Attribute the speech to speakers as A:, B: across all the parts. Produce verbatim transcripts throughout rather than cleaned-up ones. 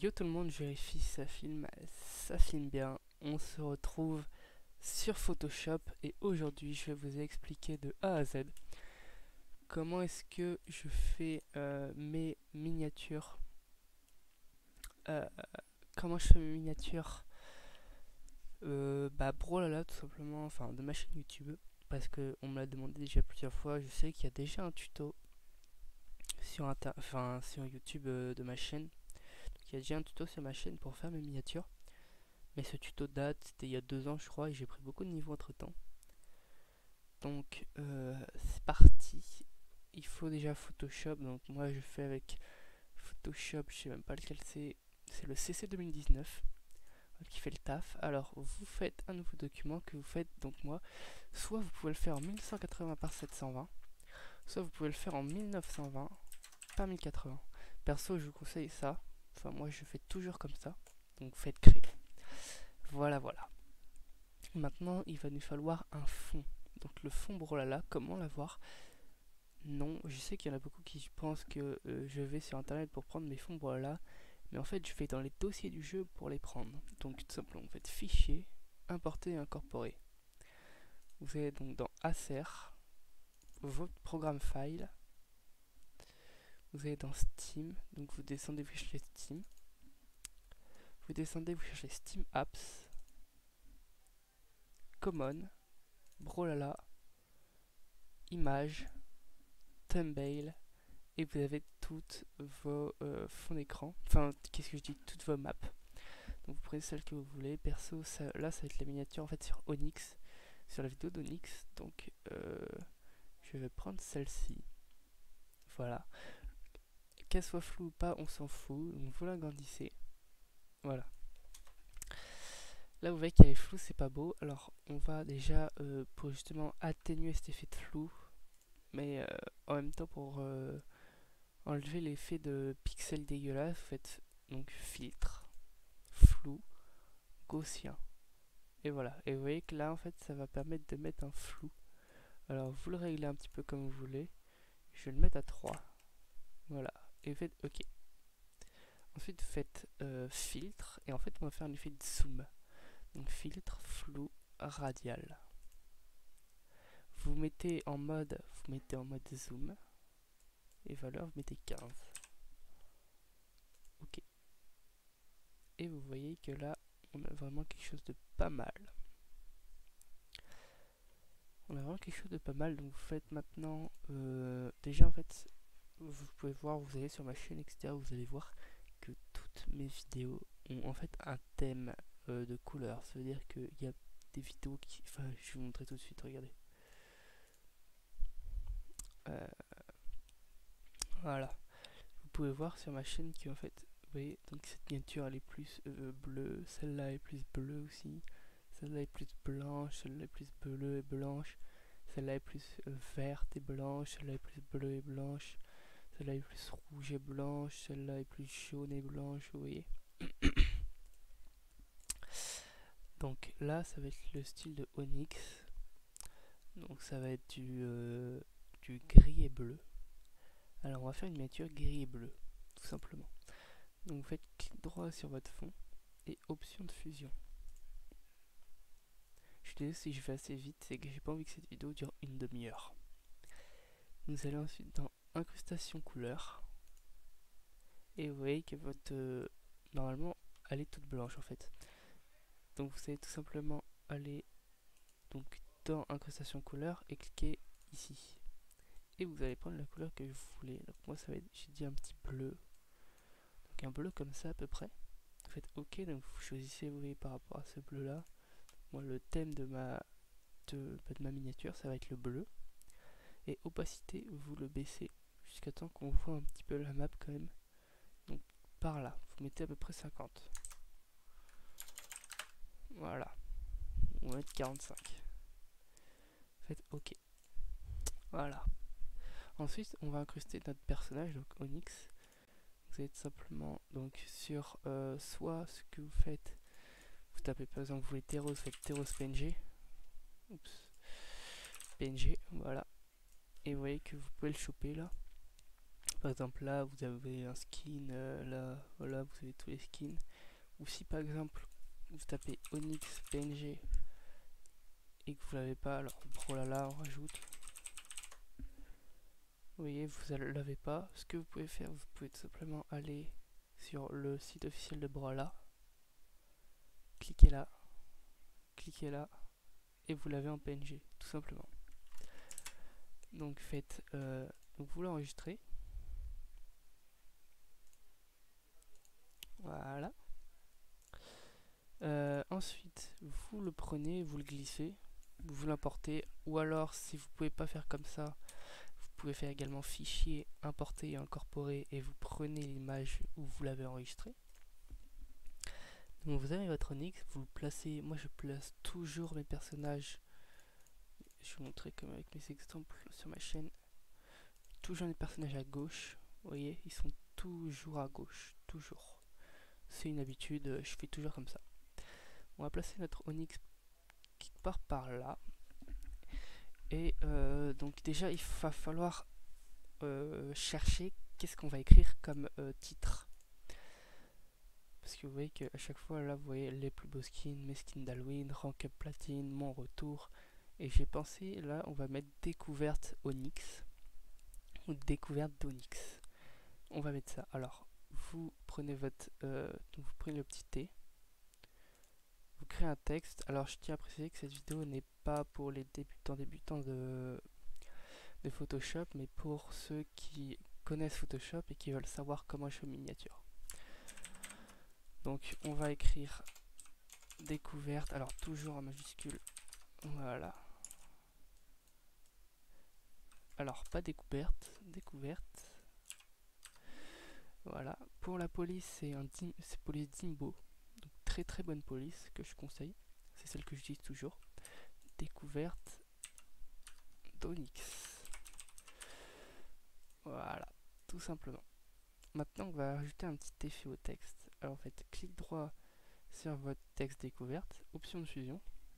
A: Yo tout le monde, je vérifie si ça filme, ça filme bien. On se retrouve sur Photoshop et aujourd'hui je vais vous expliquer de A à Z comment est-ce que je fais euh, mes miniatures. Euh, comment je fais mes miniatures euh, Bah Brawlhalla tout simplement, enfin de ma chaîne YouTube. Parce que on me l'a demandé déjà plusieurs fois. Je sais qu'il y a déjà un tuto sur, inter enfin, sur YouTube euh, de ma chaîne. Donc, il y a déjà un tuto sur ma chaîne pour faire mes miniatures. Mais ce tuto date, c'était il y a deux ans je crois, et j'ai pris beaucoup de niveaux entre temps. Donc euh, c'est parti. Il faut déjà Photoshop, donc moi je fais avec Photoshop, je sais même pas lequel c'est. C'est le C C deux mille dix-neuf qui fait le taf. Alors vous faites un nouveau document que vous faites, donc moi, soit vous pouvez le faire en mille cent quatre-vingts par sept cent vingt, soit vous pouvez le faire en mille neuf cent vingt par mille quatre-vingts. Perso je vous conseille ça, enfin moi je fais toujours comme ça, donc faites créer. Voilà voilà. Maintenant, il va nous falloir un fond. Donc le fond Brawlhalla, comment l'avoir? Non, je sais qu'il y en a beaucoup qui pensent que euh, je vais sur internet pour prendre mes fonds Brawlhalla, mais en fait je vais dans les dossiers du jeu pour les prendre. Donc tout simplement, vous faites fichier, importer et incorporer. Vous allez donc dans Acer, votre programme file, vous allez dans Steam, donc vous descendez, vous cherchez Steam, vous descendez, vous cherchez Steam Apps, Common, Brawlhalla, Images, Thumbnail, et vous avez toutes vos euh, fonds d'écran, enfin qu'est-ce que je dis, toutes vos maps. Donc vous prenez celle que vous voulez. Perso, ça, là ça va être la miniature en fait sur Onyx, sur la vidéo d'Onyx. Donc euh, je vais prendre celle-ci. Voilà. Qu'elle soit floue ou pas, on s'en fout. Donc vous l'agrandissez. Voilà. Là vous voyez qu'elle est floue, c'est pas beau. Alors on va déjà euh, pour justement atténuer cet effet de flou, mais euh, en même temps pour euh, enlever l'effet de pixels dégueulasse, vous faites donc filtre, flou, gaussien. Et voilà. Et vous voyez que là en fait ça va permettre de mettre un flou. Alors vous le réglez un petit peu comme vous voulez. Je vais le mettre à trois. Voilà. Et vous faites OK. Ensuite vous faites euh, filtre. Et en fait on va faire un effet de zoom. Donc filtre, flou, radial. Vous mettez en mode, vous mettez en mode zoom. Et valeur vous mettez quinze. OK. Et vous voyez que là on a vraiment quelque chose de pas mal. On a vraiment quelque chose de pas mal. Donc vous faites maintenant euh, déjà en fait vous pouvez voir, vous allez sur ma chaîne etc, vous allez voir que toutes mes vidéos ont en fait un thème euh, de couleur. Ça veut dire qu'il y a des vidéos qui, enfin je vais vous montrer tout de suite, regardez. Euh, voilà, vous pouvez voir sur ma chaîne qui en fait, vous voyez, donc cette miniature elle est plus euh, bleue, celle-là est plus bleue aussi, celle-là est plus blanche, celle-là est plus bleue et blanche, celle-là est plus euh, verte et blanche, celle-là est plus bleue et blanche, celle-là est plus rouge et blanche, celle-là est plus jaune et blanche, vous voyez. Donc là, ça va être le style de Onyx. Donc ça va être du, euh, du gris et bleu. Alors on va faire une miniature gris et bleu, tout simplement. Donc vous faites clic droit sur votre fond et option de fusion. Je suis désolé si je vais assez vite, c'est que j'ai pas envie que cette vidéo dure une demi-heure. Vous allez ensuite dans incrustation couleur. Et vous voyez que votre... Euh, normalement, elle est toute blanche en fait. Donc vous allez tout simplement aller donc dans incrustation couleur et cliquer ici. Et vous allez prendre la couleur que vous voulez. Donc moi ça va être, j'ai dit un petit bleu. Donc un bleu comme ça à peu près. Vous faites OK, donc vous choisissez, vous voyez, par rapport à ce bleu là. Moi le thème de ma, de, de ma miniature ça va être le bleu. Et opacité, vous le baissez jusqu'à temps qu'on voit un petit peu la map quand même. Donc par là, vous mettez à peu près cinquante. Voilà. On va mettre quarante-cinq. Faites OK. Voilà. Ensuite, on va incruster notre personnage, donc Onyx. Vous allez tout simplement donc sur euh, soit ce que vous faites, vous tapez par exemple, vous voulez Teros, vous faites Teros P N G. Oups. P N G, voilà. Et vous voyez que vous pouvez le choper là. Par exemple là vous avez un skin, euh, là voilà vous avez tous les skins. Ou si par exemple vous tapez Onyx P N G et que vous l'avez pas, alors oh là là on rajoute. Vous voyez, vous ne l'avez pas. Ce que vous pouvez faire, vous pouvez tout simplement aller sur le site officiel de Brawlhalla, cliquez là, cliquez là, et vous l'avez en P N G, tout simplement. Donc faites, euh, donc vous l'enregistrez. Voilà. Euh, ensuite, vous le prenez, vous le glissez, vous l'importez, ou alors si vous pouvez pas faire comme ça, vous pouvez faire également fichier, importer et incorporer, et vous prenez l'image où vous l'avez enregistrée. Donc vous avez votre Onyx, vous le placez, moi je place toujours mes personnages, je vais vous montrer comme avec mes exemples sur ma chaîne, toujours les personnages à gauche, vous voyez, ils sont toujours à gauche, toujours. C'est une habitude, je fais toujours comme ça. On va placer notre Onyx quelque part par là. Et euh, donc déjà il va falloir euh, chercher qu'est-ce qu'on va écrire comme euh, titre. Parce que vous voyez qu'à chaque fois là vous voyez les plus beaux skins, mes skins d'Halloween, rank up platine, mon retour. Et j'ai pensé là on va mettre découverte Onyx. Ou découverte d'Onyx. On va mettre ça. Alors vous prenez votre euh, donc vous prenez le petit T. Vous créez un texte. Alors je tiens à préciser que cette vidéo n'est pas pour les débutants débutants de, de Photoshop, mais pour ceux qui connaissent Photoshop et qui veulent savoir comment je fais une miniature. Donc on va écrire découverte, alors toujours en majuscule, voilà. Alors pas découverte, découverte. Voilà. Pour la police, c'est un c'est police Dimbo. Donc très très bonne police que je conseille. C'est celle que j'utilise toujours. Découverte d'Onyx. Voilà, tout simplement. Maintenant, on va ajouter un petit effet au texte. Alors, en fait, clic droit sur votre texte découverte, option de fusion.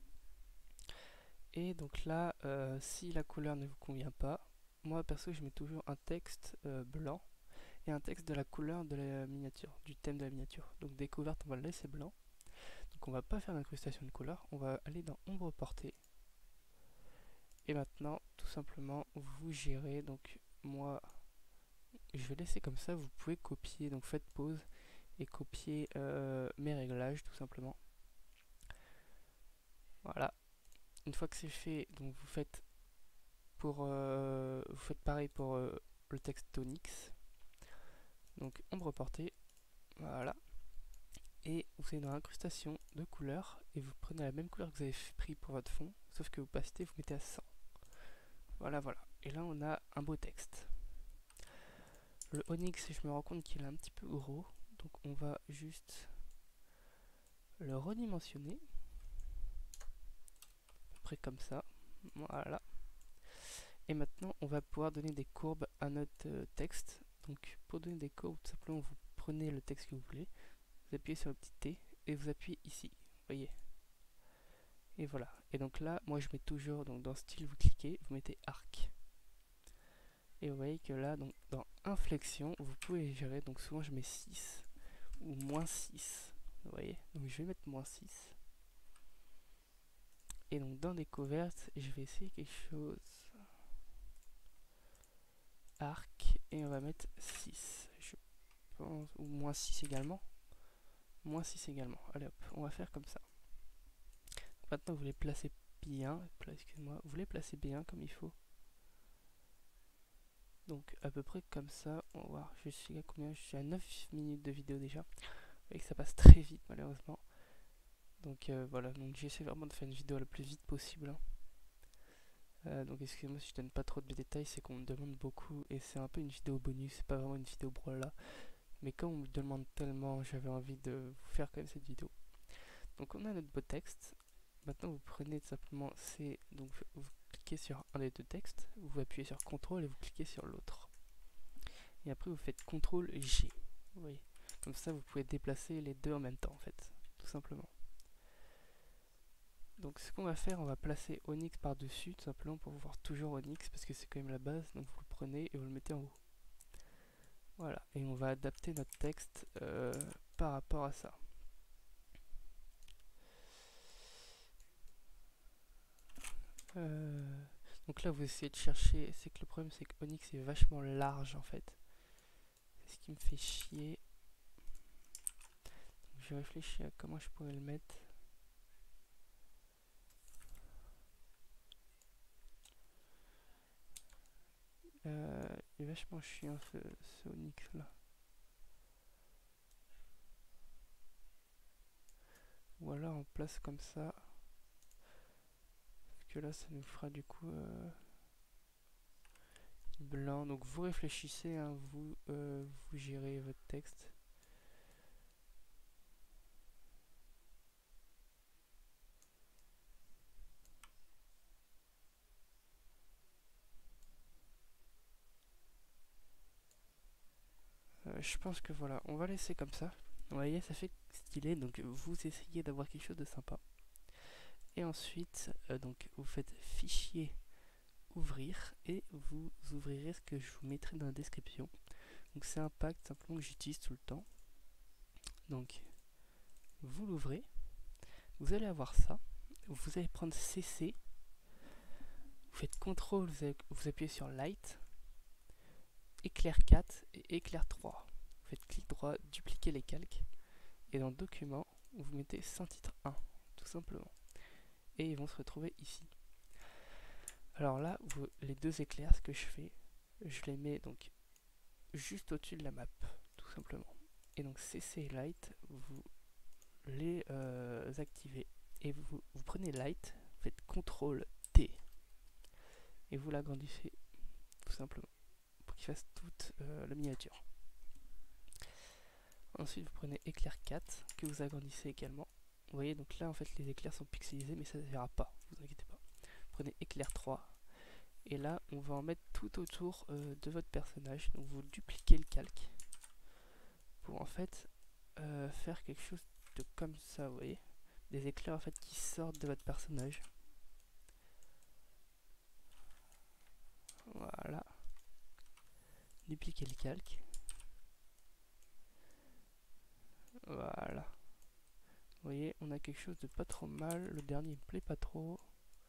A: Et donc là, euh, si la couleur ne vous convient pas, moi perso, je mets toujours un texte euh, blanc et un texte de la couleur de la miniature, du thème de la miniature. Donc découverte, on va le laisser blanc. Donc on va pas faire d'incrustation de couleur, on va aller dans ombre portée. Et maintenant, tout simplement, vous gérez. Donc moi, je vais laisser comme ça, vous pouvez copier, donc faites pause et copier euh, mes réglages tout simplement. Voilà. Une fois que c'est fait, donc vous faites pour euh, vous faites pareil pour euh, le texte Onyx. Donc ombre portée, voilà. Et vous allez dans l'incrustation de couleurs et vous prenez la même couleur que vous avez pris pour votre fond, sauf que vous passez, vous mettez à cent. Voilà, voilà. Et là on a un beau texte. Le Onyx, je me rends compte qu'il est un petit peu gros, donc on va juste le redimensionner. À peu près comme ça. Voilà. Et maintenant, on va pouvoir donner des courbes à notre euh, texte. Donc, pour donner des courbes, tout simplement, vous prenez le texte que vous voulez, vous appuyez sur le petit T et vous appuyez ici. Vous voyez. Et voilà. Et donc là, moi, je mets toujours, donc dans style, vous cliquez, vous mettez arc. Et vous voyez que là, donc dans inflexion, vous pouvez gérer. Donc souvent, je mets six ou moins six. Vous voyez. Donc je vais mettre moins six. Et donc dans découverte, je vais essayer quelque chose. Arc, et on va mettre six, je pense, ou moins six également. Moins six également. Allez hop, on va faire comme ça. Maintenant, vous les placez bien. Excusez-moi, vous les placez bien comme il faut. Donc à peu près comme ça. On va voir, je suis à combien? Je suis à neuf minutes de vidéo déjà. Vous voyez que ça passe très vite malheureusement. Donc euh, voilà, donc j'essaie vraiment de faire une vidéo le plus vite possible. Hein. Euh, donc excusez-moi si je donne pas trop de détails, c'est qu'on me demande beaucoup et c'est un peu une vidéo bonus, c'est pas vraiment une vidéo Brawlhalla. Mais comme on me demande tellement, j'avais envie de vous faire quand même cette vidéo. Donc on a notre beau texte. Maintenant vous prenez tout simplement C, donc vous cliquez sur un des deux textes, vous appuyez sur contrôle et vous cliquez sur l'autre. Et après vous faites contrôle G. Vous voyez. Comme ça vous pouvez déplacer les deux en même temps en fait, tout simplement. Donc ce qu'on va faire, on va placer Onyx par dessus tout simplement pour voir toujours Onyx parce que c'est quand même la base. Donc vous le prenez et vous le mettez en haut. Voilà, et on va adapter notre texte euh, par rapport à ça. Euh, donc là, vous essayez de chercher. C'est que le problème, c'est que Onyx est vachement large en fait. C'est ce qui me fait chier. Donc, je réfléchis à comment je pourrais le mettre. Euh, il est vachement chiant ce, ce Onyx là. Ou alors on place comme ça. Parce que là, ça nous fera du coup euh, blanc. Donc vous réfléchissez, hein, vous, euh, vous gérez votre texte. Euh, je pense que voilà, on va laisser comme ça. Vous voyez, ça fait stylé. Donc vous essayez d'avoir quelque chose de sympa. Et ensuite, euh, donc vous faites fichier ouvrir et vous ouvrirez ce que je vous mettrai dans la description. Donc c'est un pack simplement que j'utilise tout le temps. Donc vous l'ouvrez, vous allez avoir ça. Vous allez prendre C C, vous faites contrôle, vous, vous appuyez sur Light, éclair quatre et éclair trois. Vous faites clic droit, dupliquer les calques et dans document, vous mettez sans titre un, tout simplement. Et ils vont se retrouver ici. Alors là, vous, les deux éclairs, ce que je fais, je les mets donc juste au-dessus de la map, tout simplement. Et donc C C Light, vous les euh, activez et vous, vous prenez Light, vous faites contrôle T et vous l'agrandissez tout simplement pour qu'il fasse toute euh, la miniature. Ensuite, vous prenez éclair quatre que vous agrandissez également. Vous voyez, donc là en fait les éclairs sont pixelisés, mais ça ne se verra pas, vous inquiétez pas. Vous prenez éclair trois et là on va en mettre tout autour euh, de votre personnage. Donc vous dupliquez le calque pour en fait euh, faire quelque chose de comme ça, vous voyez, des éclairs en fait qui sortent de votre personnage. Voilà, dupliquer le calque. Voilà, vous voyez, on a quelque chose de pas trop mal. Le dernier me plaît pas trop.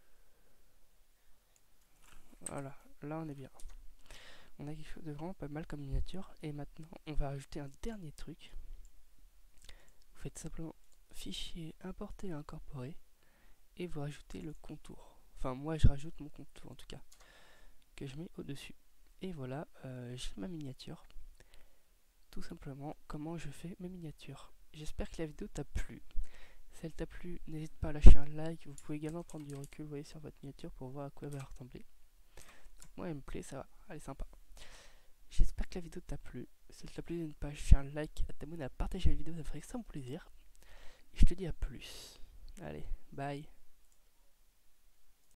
A: Voilà, là on est bien. On a quelque chose de vraiment pas mal comme miniature. Et maintenant on va ajouter un dernier truc. Vous faites simplement fichier importer et incorporer et vous rajoutez le contour. Enfin moi je rajoute mon contour en tout cas, que je mets au dessus. Et voilà, euh, j'ai ma miniature. Tout simplement comment je fais mes miniatures. J'espère que la vidéo t'a plu. Si elle t'a plu, n'hésite pas à lâcher un like. Vous pouvez également prendre du recul, vous voyez, sur votre miniature pour voir à quoi elle va ressembler. Donc moi elle me plaît, ça va, elle est sympa. J'espère que la vidéo t'a plu. Si elle t'a plu, n'hésite pas à lâcher un like, à t'abonner, à partager la vidéo, ça ferait extrêmement plaisir. Et je te dis à plus. Allez, bye.